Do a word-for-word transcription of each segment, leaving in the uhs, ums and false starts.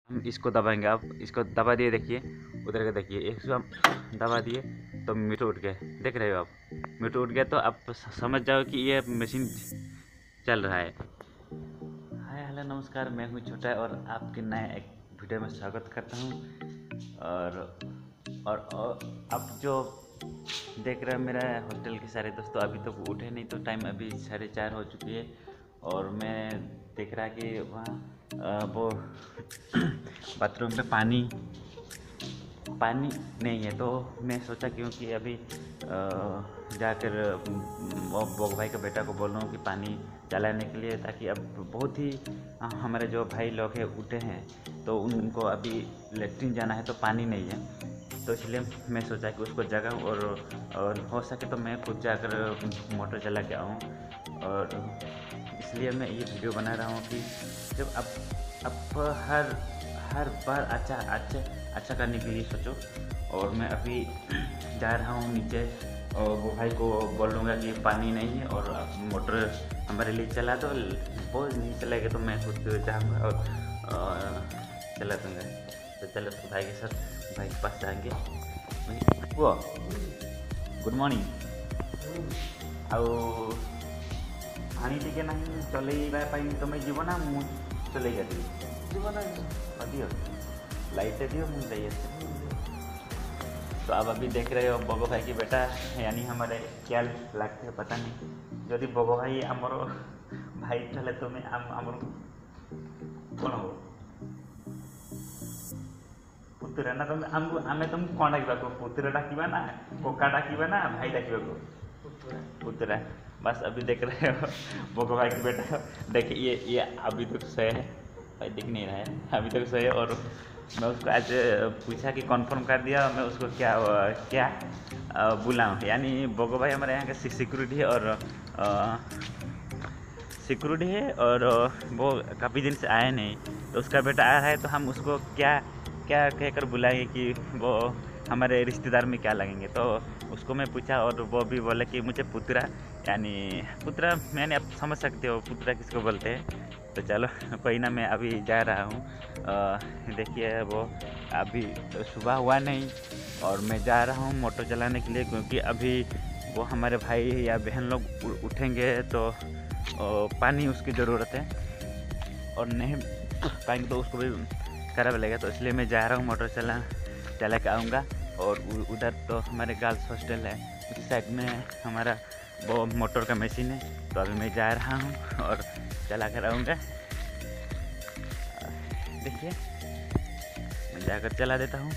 हम इसको दबाएंगे। आप इसको दबा दिए, देखिए उधर के देखिए, इसको हम दबा दिए तो मीटर उठ गया, देख रहे हो आप, मीटर उठ गया। तो आप समझ जाओ कि ये मशीन चल रहा है। हाय हेलो नमस्कार, मैं हूँ छोटा और आपके नए एक वीडियो में स्वागत करता हूँ। और और, और आप जो देख रहे हैं मेरा हॉस्टल के सारे दोस्तों अभी तक तो उठे नहीं, तो टाइम अभी साढ़े चार हो चुकी है और मैं देख रहा कि वहाँ वो बाथरूम में पानी पानी नहीं है। तो मैं सोचा क्योंकि अभी जाकर बोग भाई के बेटा को बोल रहा हूँ कि पानी चलाने के लिए, ताकि अब बहुत ही हमारे जो भाई लोग हैं उठे हैं तो उनको अभी लेट्रिन जाना है तो पानी नहीं है। तो इसलिए मैं सोचा कि उसको जगाऊँ और, और हो सके तो मैं खुद जाकर मोटर चला के आऊँ। और इसलिए मैं ये वीडियो बना रहा हूँ कि जब अब अब हर हर बार अच्छा अच्छा अच्छा करने के लिए सोचो। और मैं अभी जा रहा हूँ नीचे और वो भाई को बोलूँगा कि पानी नहीं है और मोटर हमारे लिए चला दो। वो नहीं चलेगा तो मैं खुद जाऊँगा और चला दूँगा। तो चलो तो भाई के साथ भाई के पास जाएंगे। वो गुड मॉर्निंग ଆଉ ପାଣି ଟିକେ ନାହିଁ ଚଲେଇବା ପାଇଁ ତୁମେ ଯିବ ନା ମୁଁ ଚଲେଇ ଆସିବି? ଯିବ ନା ଦିଅ लाइट दियो मुझे चाहिए। तो अब अभी देख रहे हो बगो भाई की बेटा, यानी हमारे क्या लगते हैं पता नहीं। यदि बगो भाई आमर भाई चले तुम्हें आमर कौन हो पुतुरा ना तुम आमको आमे तुम कौन डाकिबा को पुतुरा डाकिबा ना कोका डाकिबा ना भाई डाकिबा को पुतुरा। बस अभी देख रहे हो बगो भाई की बेटा, देखिए ये ये अभी तक सोए है, भाई दिख नहीं रहा है, अभी तक सोए। और मैं उसको आज पूछा कि कंफर्म कर दिया, मैं उसको क्या क्या बुलाऊँ। यानी बगो भाई हमारे यहाँ का सिक्योरिटी है और सिक्योरिटी है और वो काफ़ी दिन से आया नहीं, तो उसका बेटा आया है तो हम उसको क्या क्या कहकर बुलाएंगे कि वो हमारे रिश्तेदार में क्या लगेंगे। तो उसको मैं पूछा और वो भी बोला कि मुझे पुतरा, यानी पुतरा मैंने आप समझ सकते हो पुतरा किसको बोलते हैं। तो चलो कोई ना, मैं अभी जा रहा हूँ। देखिए वो अभी सुबह हुआ नहीं और मैं जा रहा हूँ मोटर चलाने के लिए, क्योंकि अभी वो हमारे भाई या बहन लोग उठेंगे तो पानी उसकी ज़रूरत है और नहीं पाएंगे तो उसको भी खराब लगेगा। तो इसलिए मैं जा रहा हूँ मोटर चला चला के आऊँगा। और उधर तो हमारे गर्ल्स हॉस्टल है, उस साइड में हमारा वो मोटर का मशीन है। तो अभी मैं जा रहा हूँ और चला कर आऊँगा। देखिए मैं जाकर चला देता हूँ।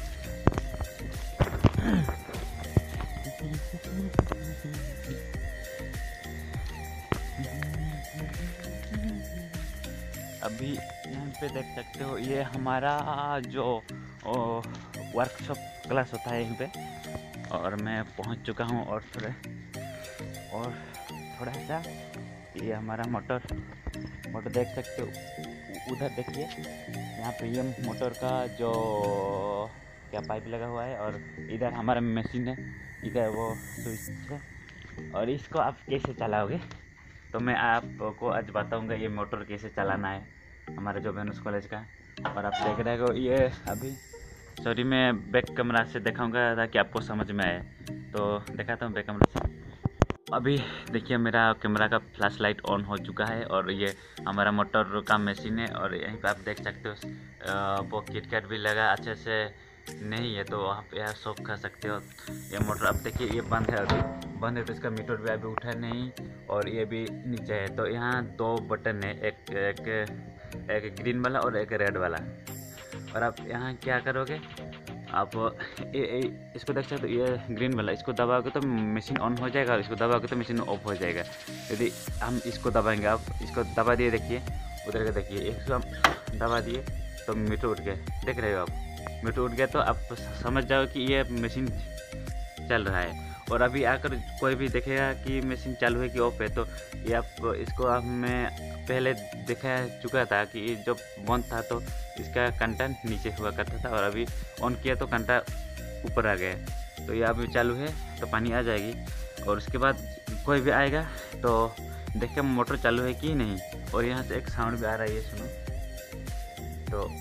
अभी यहाँ पे देख सकते हो ये हमारा जो वर्कशॉप क्लास होता है यहीं पे, और मैं पहुँच चुका हूँ। और थोड़े और थोड़ा सा ये हमारा मोटर मोटर देख सकते हो, उधर देखिए यहाँ पे ये मोटर का जो क्या पाइप लगा हुआ है और इधर हमारा मशीन है, इधर वो स्विच है। और इसको आप कैसे चलाओगे तो मैं आपको आज बताऊंगा ये मोटर कैसे चलाना है हमारे जो वेनस कॉलेज का। और आप देख रहे हो ये अभी सॉरी मैं बैक कैमरा से दिखाऊंगा ताकि आपको समझ में आए। तो दिखाता हूँ बैक कैमरा से। अभी देखिए मेरा कैमरा का फ्लैश लाइट ऑन हो चुका है और ये हमारा मोटर का मशीन है। और यहीं पे आप देख सकते हो वो किट कैट भी लगा अच्छे से नहीं है, तो आप यह शॉप खा सकते हो। ये मोटर अब देखिए ये बंद है, अभी बंद है तो इसका मीटर भी अभी उठा नहीं और ये भी नीचे है। तो यहाँ दो बटन है, एक एक एक ग्रीन वाला और एक रेड वाला। और आप यहाँ क्या करोगे, आप ए, ए, इसको देख सकते हो ये ग्रीन वाला, इसको दबाओगे तो मशीन ऑन हो जाएगा, इसको दबाओगे तो मशीन ऑफ हो जाएगा। यदि हम इसको दबाएंगे, आप इसको दबा दिए, देखिए उधर का देखिए, इसको हम दबा दिए तो मीटर उठ गया, देख रहे हो आप, मीटर उठ गया। तो आप समझ जाओ कि ये मशीन चल रहा है। और अभी आकर कोई भी देखेगा कि मशीन चालू है कि ऑफ है, तो ये आप इसको आप मैं पहले दिखा चुका था कि जब बंद था तो इसका कंटा नीचे हुआ करता था और अभी ऑन किया तो कंटा ऊपर आ गया। तो ये अभी चालू है तो पानी आ जाएगी। और उसके बाद कोई भी आएगा तो देखें मोटर चालू है कि नहीं। और यहाँ से एक साउंड भी आ रहा है, ये सुनो। तो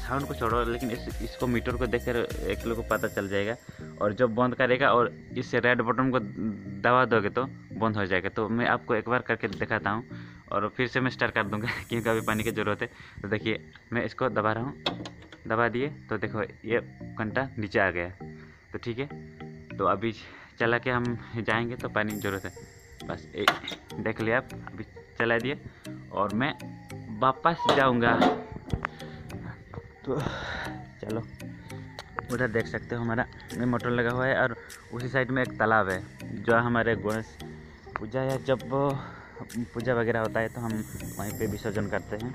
साउंड को छोड़ो, लेकिन इस इसको मीटर को देखकर एक लोग को पता चल जाएगा। और जब बंद करेगा और इस रेड बटन को दबा दोगे तो बंद हो जाएगा। तो मैं आपको एक बार करके दिखाता हूँ और फिर से मैं स्टार्ट कर दूँगा क्योंकि अभी पानी की ज़रूरत है। तो देखिए मैं इसको दबा रहा हूँ, दबा दिए तो देखो ये घंटा नीचे आ गया। तो ठीक है, तो अभी चला के हम जाएंगे तो पानी की ज़रूरत है। बस एक देख लिया आप, अभी चला दिए और मैं वापस जाऊंगा। तो चलो, उधर देख सकते हो हमारा में मोटर लगा हुआ है और उसी साइड में एक तालाब है जो हमारे गणेश पूजा या जब पूजा वगैरह होता है तो हम वहीं पे विसर्जन करते हैं।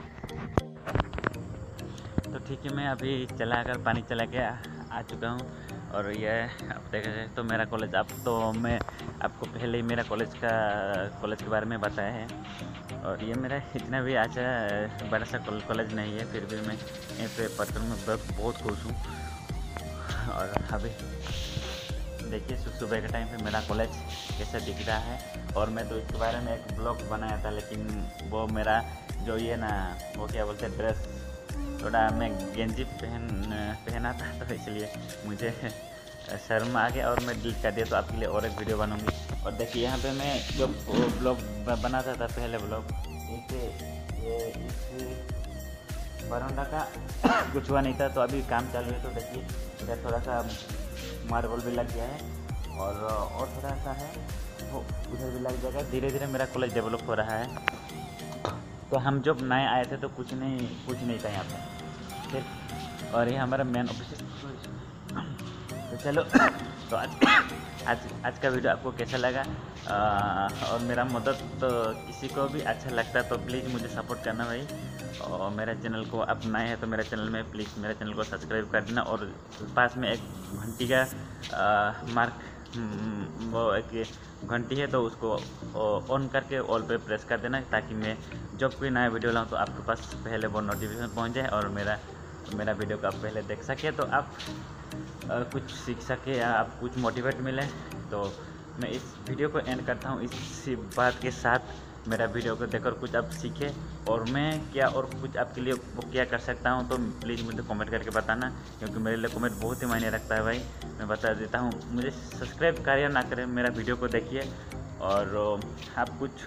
तो ठीक है, मैं अभी चला कर पानी चला के आ, आ चुका हूँ। और ये आप देख रहे हैं तो मेरा कॉलेज, अब तो मैं आपको पहले ही मेरा कॉलेज का कॉलेज के बारे में बताया है। और ये मेरा इतना भी अच्छा बड़ा सा कॉलेज नहीं है, फिर भी मैं यहाँ पे पढ़कर में बहुत खुश हूँ। और अभी देखिए सुबह के टाइम पे मेरा कॉलेज कैसा दिख रहा है। और मैं तो इसके बारे में एक ब्लॉग बनाया था, लेकिन वो मेरा जो ये ना वो क्या बोलते हैं ड्रेस, थोड़ा मैं गेंजी पहन पहना था तो इसलिए मुझे शर्म आ गया और मैं डिलीट कर दिया। तो आपके लिए और एक वीडियो बनूंगी। और देखिए यहाँ पे मैं जो ब्लॉग बनाता था पहले ब्लॉग, इसे ये इस बरामदा का कुछ हुआ नहीं था, तो अभी काम चालू है। तो देखिए इधर थोड़ा सा मार्बल भी लग गया है और और थोड़ा सा है वो उधर भी लग जाएगा। धीरे धीरे मेरा कॉलेज डेवलप हो रहा है। तो हम जब नए आए थे तो कुछ नहीं कुछ नहीं था यहाँ पे, ठीक। और ये हमारा मेन ऑफिस। तो चलो, तो आज आज आज का वीडियो आपको कैसा लगा, आ, और मेरा मदद तो किसी को भी अच्छा लगता तो प्लीज़ मुझे सपोर्ट करना भाई। और मेरे चैनल को आप नए हैं तो मेरे चैनल में प्लीज़ मेरे चैनल को सब्सक्राइब कर देना। और पास में एक घंटी का आ, मार्क वो एक घंटी है तो उसको ऑन करके ऑल पे प्रेस कर देना, ताकि मैं जब कोई नया वीडियो लाऊं तो आपके पास पहले वो नोटिफिकेशन पहुंच जाए और मेरा मेरा वीडियो को आप पहले देख सके, तो आप आ, कुछ सीख सके या आप कुछ मोटिवेट मिले। तो मैं इस वीडियो को एंड करता हूँ इसी बात के साथ, मेरा वीडियो को देखकर कुछ आप सीखे और मैं क्या और कुछ आपके लिए वो क्या कर सकता हूँ। तो प्लीज़ मुझे कमेंट करके बताना, क्योंकि मेरे लिए कमेंट बहुत ही मायने रखता है भाई। मैं बता देता हूँ, मुझे सब्सक्राइब करिए ना करें, मेरा वीडियो को देखिए और आप कुछ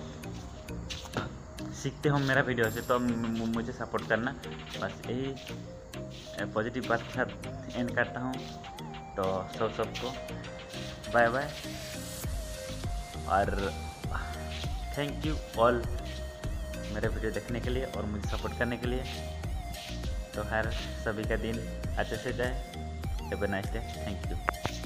सीखते हो मेरा वीडियो से तो मुझे सपोर्ट करना। बस यही पॉजिटिव बात के साथ एंड करता हूँ। तो सब सबको बाय बाय और थैंक यू ऑल मेरे वीडियो देखने के लिए और मुझे सपोर्ट करने के लिए। तो हर सभी का दिन अच्छे से जाए। Have a nice day. Thank you.